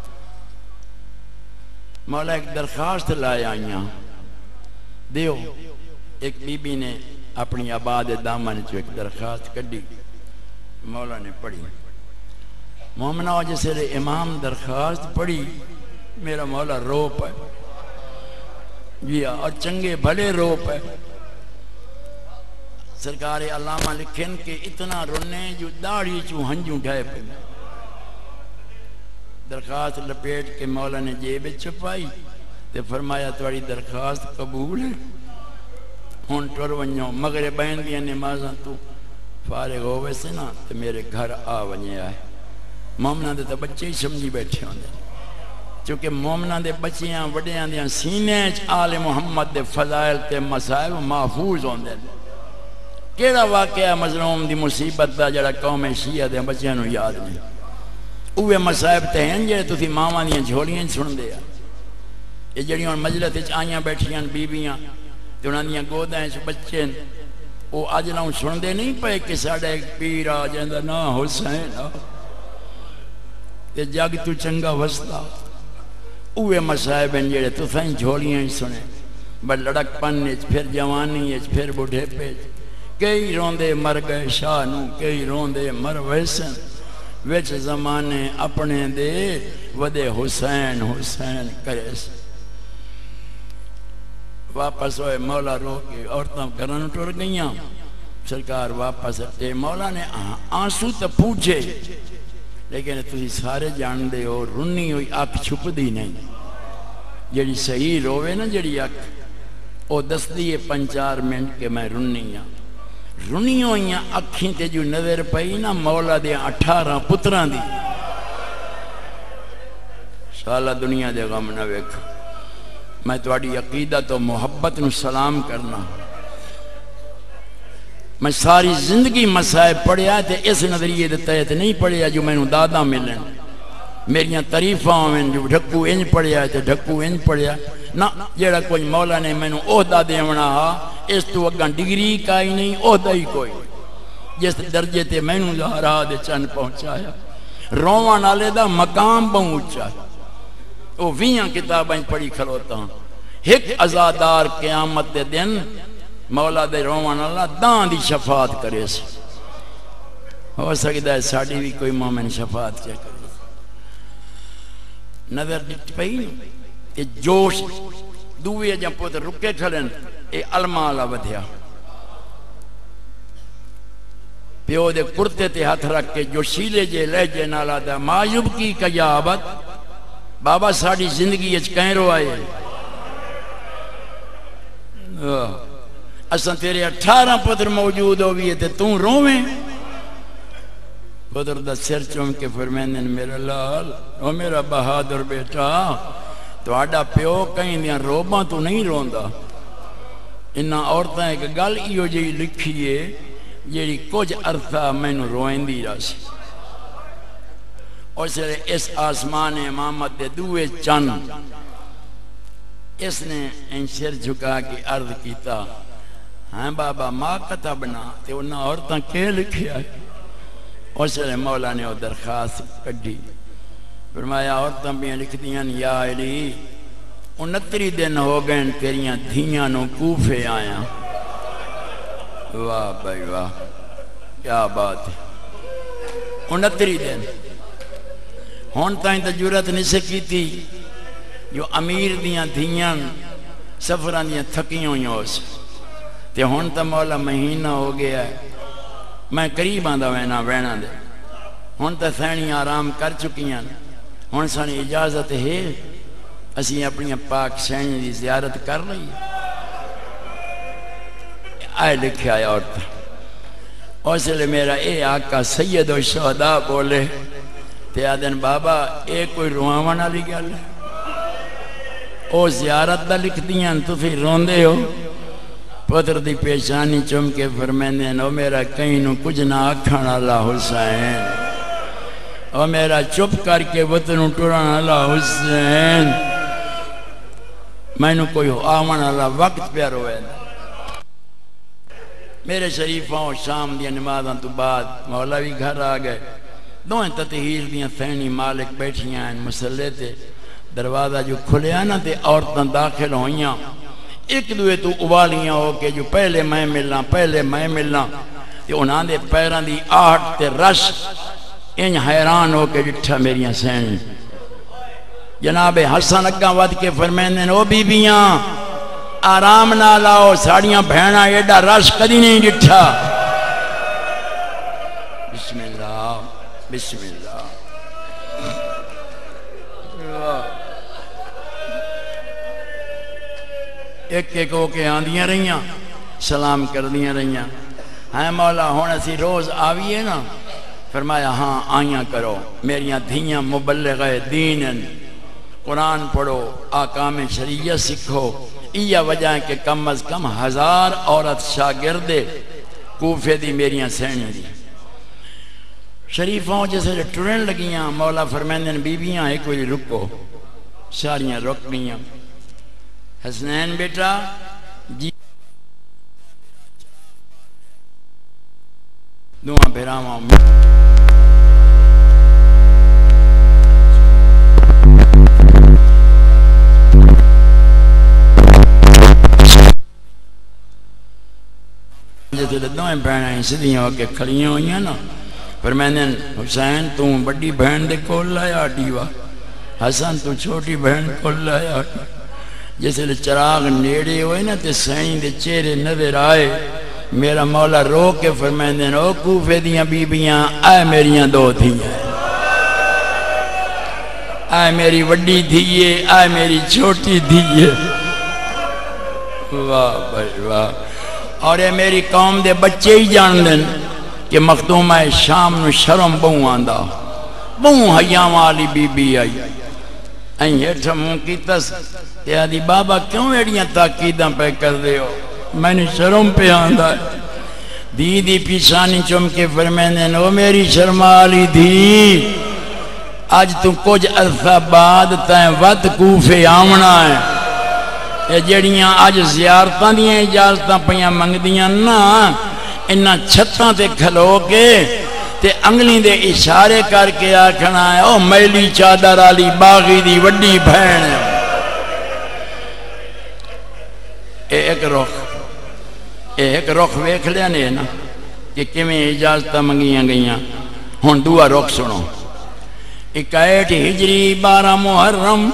مولا ایک درخواست لائے آئیاں دیو، ایک بی بی نے اپنی آباد دامن چو ایک درخواست کڑی، مولا نے پڑھی، مومنہ وجہ سے امام درخواست پڑھی، میرا مولا رو پائے، جی اور چنگے بھلے رو پائے، سرکار علامہ لکھن کہ اتنا رونے جو داڑھی چو ہنجوں ڈھائے پہ، درخواست لپیٹ کے مولا نے جیب چھپائی تے فرمایا تواڑی درخواست قبول ہے، ہون ٹور ونجو مغربین دیا نمازاں تو فارغ ہوئے سے نا تے میرے گھر آ ونجے آئے، مومنہ دے تا بچے ہی سمجھی بیٹھے ہوں دے، چونکہ مومنہ دے بچیاں وڈیاں دیاں سینے آل محمد دے فضائل تے مسائل محفوظ ہوندے کیڑا واقعہ مظلوم دی مصیبت دا جڑا قوم شیعہ دے بچیاں نو یاد نہیں اوے مسائب تے ہیں جڑے تسی ماواں دیاں جھولیاں سن دے یہ جڑیاں مجلس وچ آئیاں بیٹھیاں بیبیاں تے انہاں دیاں گوداں وچ بچے وہ اج نہ سن دے نہیں پے کہ ساڈا ایک پیر آ جاندا نا حسین تے جگ تو چنگا وسدا اوے مسائب ہیں جڑے تساں جھولیاں سنے بڑ لڑک پن وچ پھر جوانی وچ پھر بوڑھے پے کئی روندے مر گئے شاہ نو کئی روندے مر ویسن وچ زمانے اپنے دے ودے حسین حسین کرے واپس ہوئے مولا رو کے عورتاں گھراں ٹر گئیاں سرکار واپس اٹھے مولا نے آنسو تو پوچھے لیکن تسی سارے جان دے ہو رنی ہوئی اکھ چھپ دی نہیں جڑی صحیح روے نا جڑی اکھ او دس دیئے پنچار منٹ کے میں رنی ہاں رنی ہوئیاں اکھیں تے جو نظر پئی نا مولا دے اٹھارہ پتران دی سالہ دنیا دے غم نہ ویکھ میں تواڈی عقیدہ تو محبت نو سلام کرنا میں ساری زندگی مسائب پڑھیا تے اس نظریے دے تحت نہیں پڑھیا جو میں نو دادا ملن میریاں تعریفاں میں جو ڈھکو انج پڑھیا تے ڈھکو انج پڑھیا نہ جیڑا کوئی مولا نے میں نو عہدہ دیونا ہا اس تو اگاں ڈگری کائی نہیں عہدہ ہی کوئی جس درجے تے میں نو زہرا دے چند پہنچایا روان والے دا مقام پہنچا وہ ویاں کتابیں پڑھی کھلوتا ہوں ایک عزادار قیامت دے دن مولا دے روان اللہ دان دی شفاعت کرے سے ہو سکتا ہے ساڑی بھی کوئی مومن شفاعت چاہ کرے نظر ڈٹ پئی یہ جوش دوئے جب پوت رکے کھلن اے علماء بدھیا پیو دے کرتے تے ہاتھ رکھ کے جو شیلے جے لہجے نالا دا مایوب کی قیابت بابا ساڑی زندگی اچ کہیں رو آئے اساں تیرے اٹھارہ پتر موجود ہوئی تے توں رویں پتر دا سر چوم کے فرمائندن میرا لال او میرا بہادر بیٹا تو آڈا پیو کہیں دیاں روباں تو نہیں روندا انہاں عورتاں ایک گل ایو جی لکھیے جیڑی کچھ عرصہ میں نو روئیں دی راسی اور سر اس آسمان امامت دے دوے چند اس نے ان سر جھکا کے عرض کیتا ہاں بابا ماں کتبنا تے انہاں عورتاں کے لکھیا ہے اور سر مولا نے وہ درخواست کڈی فرمایا عورتاں بھی لکھ دیاں یا علی انتری دن ہو گئے تیریاں دھیاں نو کوفے آیاں واہ بھائی واہ کیا بات ہے انتری دن ہون تائیں تا جرات نہیں سکی تھی جو امیر دیاں دھیاں سفران دیاں تھکیوں ہو سے تے ہون تا مولا مہینہ ہو گیا ہے میں قریب آندہ وینا وینا دے ہون تا سینی آرام کر چکیاں ہون سانی اجازت ہے اسی اپنی پاک سینی دی زیارت کر رہی آئے لکھے آیا عورت اور سے لے میرا اے آقا سید و شہداء بولے تے آدن بابا اے کوئی روامن علی گل ہے او زیارت دا لکھ دیاں تو پھر روندے ہو پتر دی پیشانی چم کے فرمیندے او میرا کہیں نو کچھ نہ آکھن اللہ حسین او میرا چپ کر کے وطنو ٹران اللہ حسین میں نو کوئی آمن اللہ وقت پہ روئے میرے شریفوں شام دیا نمازاں تو بعد مولا بھی گھر آ گئے دوئیں تطہیر دیاں فینی مالک بیٹھیاں ہیں مسلح تے دروازہ جو کھلیا نا تے عورتاں داخل ہوئیاں ایک دوئے تو ابالیاں ہو کے جو پہلے میں ملنا پہلے میں ملنا تے انہاں دے پیران دی آہٹ تے رش ان حیران ہو کے جٹھا میریاں سین جناب حسن اگاں ود کے فرمیندن او بی بیاں آرام نہ لاؤ ساڑیاں بھینا ایڈا رش کدی نہیں جٹھا بسم اللہ بسم اللہ ایک ایک ہو کے آندیاں رہیاں سلام کر دیاں رہیاں ہاں مولا ہونا سی روز آویے نا فرمایا ہاں آئیاں کرو میریاں دھیاں مبلغ دین قرآن پڑھو، آکام شریعت سکھو. یہ وجہ ہے کہ کم از کم ہزار عورت شاگرد کوفے دی میریاں سہنی دی. شریفوں جیسے ٹرن لگیاں مولا فرمیندے نے بیبیاں ایک وجہ رکو، ساریاں رک گئیاں. حسنین بیٹا جی دعا بھیراواں جیسے دوئیں بہنیں سدھیاں ہو کے کھڑیاں ہوئیاں نا. پر میں نے حسین تو بڑی بہن دے کول لایا ڈیوا، حسن تو چھوٹی بہن کول لایا. جیسے چراغ نیڑے ہوئے نا تے سائیں دے چہرے نظر آئے. میرا مولا رو کے فرمائندے ہیں او کوفے دیاں بیبیاں اے میریاں دو تھیاں، اے میری وڈی دھیے اے میری چھوٹی دھیے. واہ بھائی واہ. اور اے میری قوم دے بچے ہی جان دیں کہ مخدومہ شام نو شرم بہوں آندہ، بہوں حیاں والی بی بی آئی. این ہیٹھا موں کی تس تے آدھی بابا کیوں ایڑیاں تاکیداں پہ کر دے ہو؟ میں نے شرم پہ آندہ ہے. دی دی پیشانی چم کے فرمیندے او میری شرمالی دی، آج تو کچھ عرصہ بعد تائیں ود کوفے آمنا ہے. یہ جڑیاں آج زیارتاں دیاں اجازتاں پیاں منگ دیاں نا، انہاں چھتاں تے کھلو کے تے انگلی دے اشارے کر کے آکھنا ہے او میلی چادر آلی باغی دی وڈی بھین. اے ایک رخ اے ایک رخ ویکھ لیا نے نا کہ کیویں اجازتاں منگیاں گئیاں. ہن دوسرا رخ سنو. اکائٹ ہجری بارہ محرم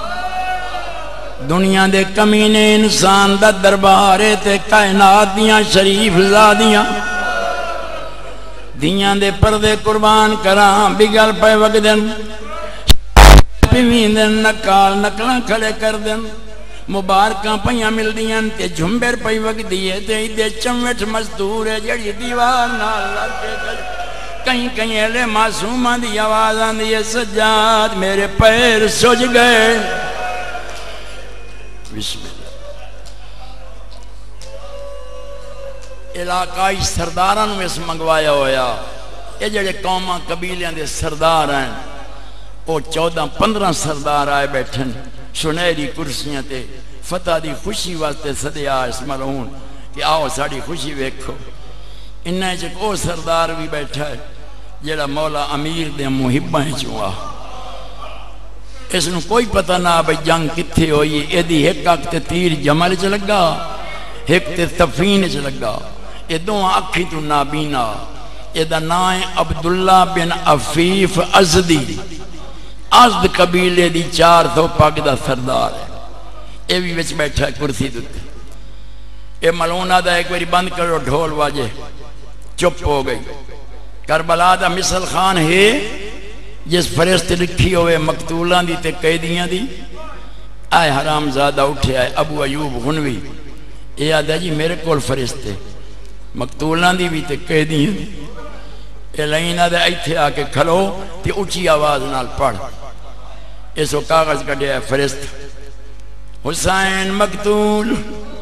دنیا دے کمینے انسان دا دربارے تے کائنات دیاں شریف زادیاں دیاں دے پردے قربان کران بگل پہ وگدن پیوین دن نکال نکلاں کھڑے کر دن مبارکاں پیاں مل دیاں تے جھمبر پہ وگ دیئے تے دے چمٹ مزدور ہے جڑی دیوار نال لگے کہیں کہیں اہلے معصومہ دی آوازاں دیئے سجاد میرے پیر سج گئے. بسم اللہ. علاقائی سرداراں میں اس منگوایا ہویا. یہ جڑے قوماں قبیلیاں دے سردار ہیں وہ چودہ پندرہ سردار آئے بیٹھن سنہری کرسیاں تے فتح دی خوشی واسطے صدیا اس ملعون کہ آؤ ساڑی خوشی ویکھو. انہیں چک او سردار بھی بیٹھا ہے جڑا مولا امیر دے محباں چوا. اس نے کوئی پتہ نہ بھئی جنگ کتھے ہوئی. ایدی ایک اک تے تیر جمل چ لگا، ایک تے سفین چ لگا. یہ دو اکھی تو نابینا. ایدہ نام عبداللہ بن عفیف ازدی، ازد قبیلے دی چار سو پاک دا سردار ہے. یہ بھی وچ بیٹھا ہے کرسی دوتے. یہ ملونہ دا ایک باری بند کرو ڈھول واجے. چپ ہو گئی. کربلا دا مثل خان ہے جس فرشت لکھی ہوئے مقتولاں دی تے قیدیاں دی. آئے حرام زادہ اٹھے آئے ابو ایوب غنوی. یہ آدھا جی میرے کول فرشتے مقتولاں دی بھی تے قیدیاں دی. یہ لائن آدھا ایتھے آکے کھلو تے اچھی آواز نال پڑھ. اسو کاغذ کڑھے ہے فرشت. حسین مقتول،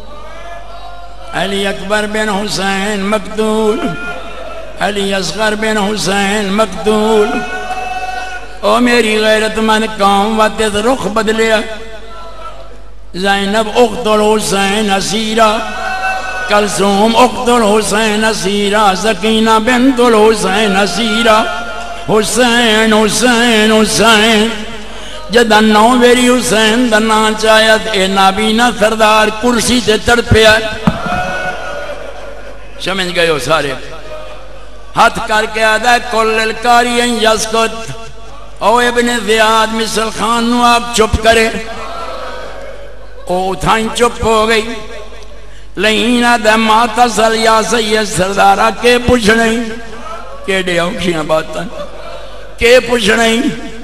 علی اکبر بن حسین مقتول، علی اصغر بن حسین مقتول. او میری غیرت من قوم واتت رخ بدلیا. زینب اخت الحسین اسیرہ، کلثوم اخت الحسین اسیرہ، سکینہ بنت الحسین اسیرہ. حسین حسین حسین جدہ نو ویری حسین دنا چاہیت اے نابینہ سردار کرسی تے تڑپیا. سمجھ گئے ہو سارے. ہاتھ کر کے آدھا کل الکاری ان یسکت. او ابن زیاد مثل خان نو آپ چپ کرے. او اتھائیں چپ ہو گئی. لہین آدھا ماتا سل یا سید سردارہ کے پوچھنے کے ڈے اوکھیاں باتاں کے پوچھنے.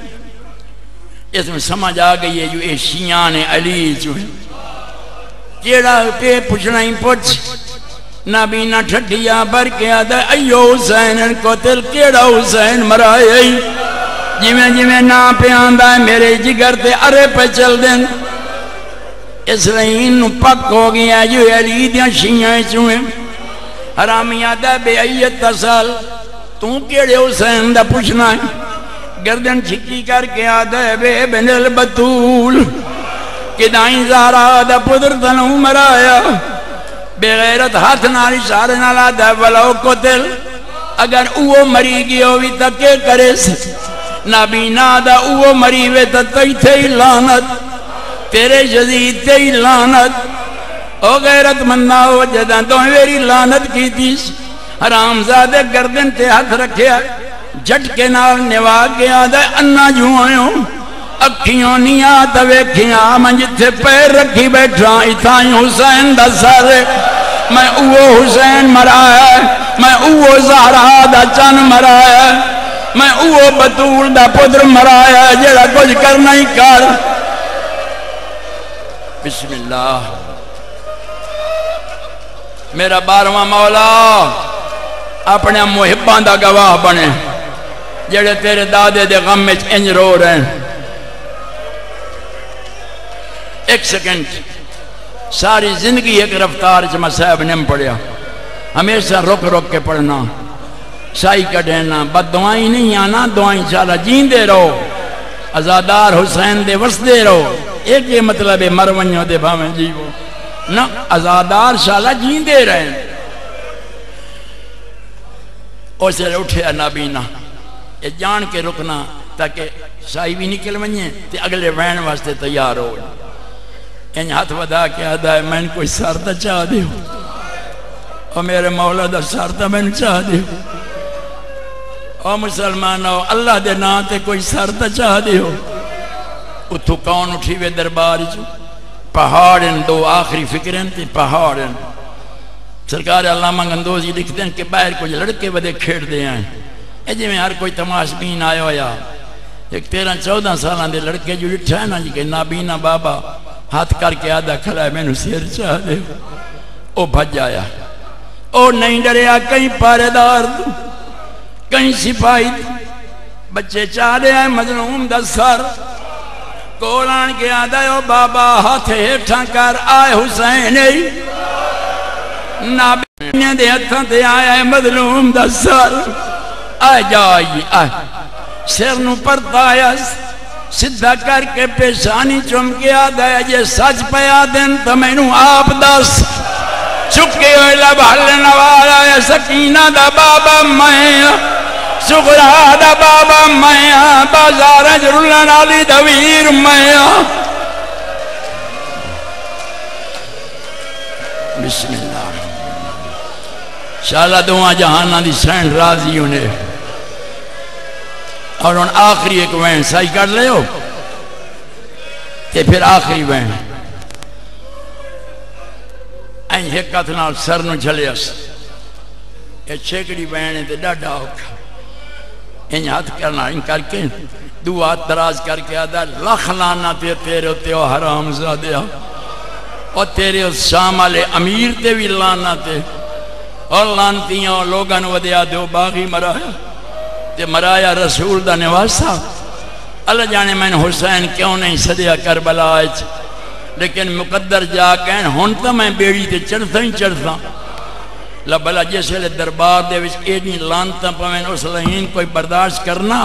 اس میں سمجھ آ گئی ہے جو اے شیعان علی جو ہے کیڑا کے پوچھنے پوچھ. نبینا ٹھٹیا بر کے آدھا ایو حسین کو تل کیڑا حسین مرائے. جویں جویں نا پہ آندا ہے میرے جگر تے ارے پہ چل دیں اسرائیل نو پک ہو گیا جو علی دیاں شیعہ چویں حرامی آدھا بے ایت سال تو کیڑے حسین دا پوچھنا ہے گردن چھکی کر کے آدھا بے بن البتول کدائیں زہرا دا پدر تنو مرایا بے غیرت ہاتھ نالی سارے نالا دا ولو قتل اگر اوہ مری گیا بھی تکے کرے سے نابینا دا اوہ مری وے تتی تھے لانت تیرے جزید تھے لانت او غیرت مندہ ہو جدہ تو میری لانت کی تیس حرام زادے گردن تے ہاتھ رکھیا جھٹ کے نال نوا کے آدھے انہ جو آئیوں اکھیوں نہیں آتا ویکھیاں میں جتھے پیر رکھی بیٹھا اتھائیں حسین دا سارے میں اوہ حسین مرایا ہے میں اوہ زہرا دا چن مرایا ہے میں اوہ بطول دا پدر مرایا ہے جڑا کچھ کرنا ہی کر بسم اللہ میرا بارواں مولا اپنے محبان دا گواہ بنے جڑے تیرے دادے دے غم میں انج رو رہے ہیں ایک سیکنڈ ساری زندگی ایک رفتار جمع صاحب نے پڑھیا ہمیشہ رک رک کے پڑھنا سائی کا دینا بد دعائیں نہیں آنا دعائیں چالا جین دے رہو ازادار حسین دے وس دے رہو ایک یہ مطلب ہے مرونیوں دے بھامیں جیو نا ازادار شالا جین دے رہے ہیں اسے اٹھیا نابینا یہ جان کے رکنا تاکہ سائی بھی نکل ونجے تے اگلے وین واسطے تیار ہو ان ہاتھ ودا کے آدھا ہے میں نے کوئی سارتا چاہ دے ہو اور میرے مولا دا سارتا میں نے چاہ دے ہو اور مسلمانوں اللہ دے نا تے کوئی سارتا چاہ دے ہو اتھو کون اٹھی وے دربار جو پہاڑن دو آخری فکرن تے پہاڑن سرکار علامہ گندوزی لکھتے ہیں کہ باہر کچھ لڑکے ودے کھیڑ دے ہیں اے جی میں ہر کوئی تماش بین آیا ہویا ایک تیرہ چودہ سالان دے لڑکے جو لٹھا ہے نا جی کہ نابینا بابا ہاتھ کر کے آدھا کھڑا ہے میں نے سیر چاہ دے او بھج آیا او نہیں ڈریا کہیں پارے دار دو کہیں سپاہی بچے چاہ دے ہیں مظلوم دا سر کولان کے آدھا ہے او بابا ہاتھ ہیٹھا کر آئے حسین نابینے دے ہتھاں تے آیا ہے مظلوم دا سر آئے جائی آئے سر نو پرتا آیا سدھا کر کے پیشانی چم کے آدھا ہے یہ سچ پیا دن تو میں نو آپ دس چکے ہوئے لب حلنا والا ہے سکینہ دا بابا میں سغرا دا بابا میں بازار جرلن علی دویر میں بسم اللہ شالا دعا جہانا دی سینڈ راضی انہیں اور ان آخری ایک وین سائی کر لے ہو تے پھر آخری وین این حکت نال سر نو جھلے اس یہ چھیکڑی وین ہے تے ڈاڈا ہوکا این ہاتھ کرنا ان کر کے دعا دراز کر کے آدھا لکھ لانا تے تیرے تے او حرام زادیا اور تیرے اس شام والے امیر تے بھی لانا تے اور لانتیاں لوگاں ودیا دو باغی مرایا تے مرایا رسول دا نواسا اللہ جانے میں نے حسین کیوں نہیں صدیہ کربلا آج لیکن مقدر جا کہن ہون تا میں بیڑی تے چڑھتا ہی چڑھتا لبلا جیسے لے دربار دے وچ ایڈی لانتا پا میں اس لہین کوئی برداشت کرنا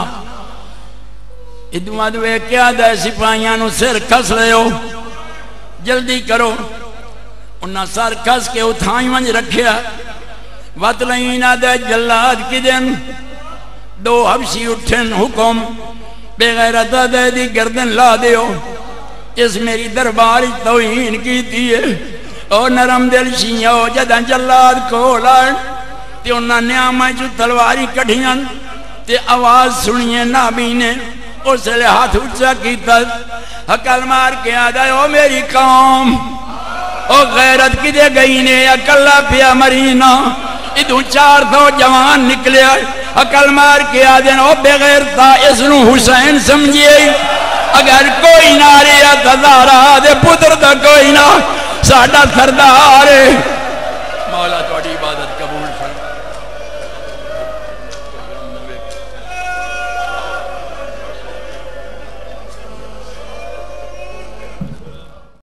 ادوہ دوے کیا دا سپاہیاں نو سر کس لے ہو جلدی کرو انہا سر کس کے اتھائیں منج رکھیا وط لہین آدھے جلاد کی دن دو حبشی اٹھن حکم بے غیرت دے دی گردن لا دیو اس میری درباری توہین کی دیئے اور نرم دل شیعو جدہ جلاد کو لڑ تے انہا نیامہ جو تلواری کڑھیاں تے آواز سنیے نابینے اس لے ہاتھ اچھا کی تد حکل مار کے آدھا او میری قوم او غیرت کی دے گئی نے اکلہ پیا مرینا ادھو چار دو جوان نکلے عقل مار کے آدھن او بغیر تا اس نو حسین سمجھئے اگر کوئی ناری اتدارا دے پتر دا کوئی نہ ساڑھا سردار مولا توڑی عبادت